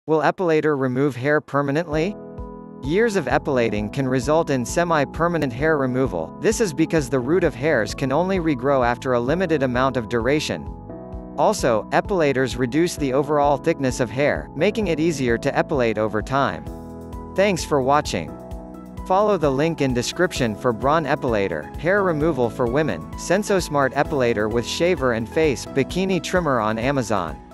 Will epilator remove hair permanently? Years of epilating can result in semi-permanent hair removal. This is because the root of hairs can only regrow after a limited amount of duration. Also, epilators reduce the overall thickness of hair, making it easier to epilate over time. Thanks for watching. Follow the link in description for Braun Epilator, hair removal for women, SensoSmart Epilator with shaver and face, bikini trimmer on Amazon.